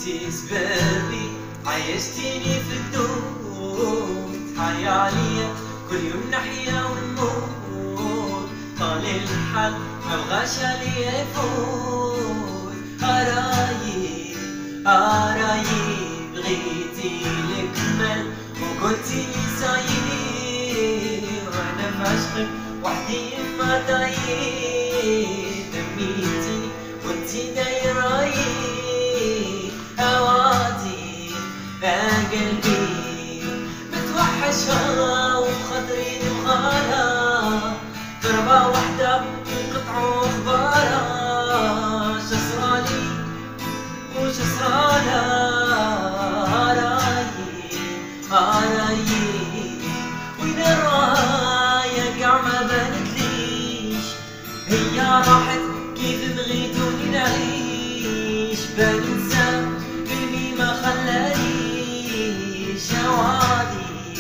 انتي سبابي عيشتيني في الدود، حيا عليا كل يوم نحيا ونموت، طال الحل مبغاش عليا يفوت. قرايب قرايب بغيتي الكمال وقلتي لي صاير، وانا في عشقك وحدي ما طاير، دميتي وانتي دايراي هواتي قلبي متوحشها وبخاطري نبغالها، ضربة وحدة ينقطعوا اخبارها، شصرالي وشصرالها. قرايب وين الراية قاع ما بانتليش، هي راحت كيف بغيتوني نعيش، بننسى قلبي ما خلانيش. هوادي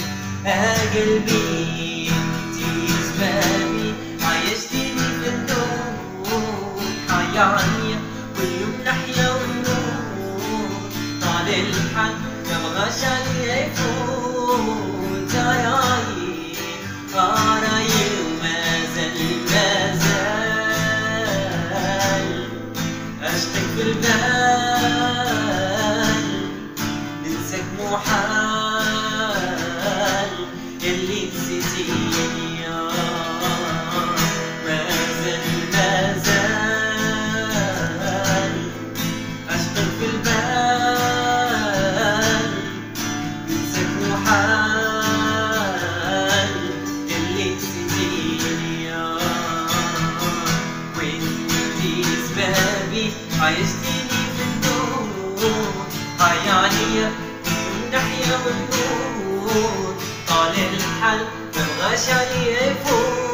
قلبي انتي سبابي عيشتيني في النور، حيا عليا كل يوم نحيا ونموت، طال الحل مبغاش عليا يفوت. قرايب ومازال عشقك في البال، ننساك محال يلي نسيتيني. مازال عشقك في البال، ننساك محال يلي نسيتيني. وانتي سبابي عيشتيني في النور، حيا عليا نحيا ونموت، طال الحل مبغاش عليا يفوت.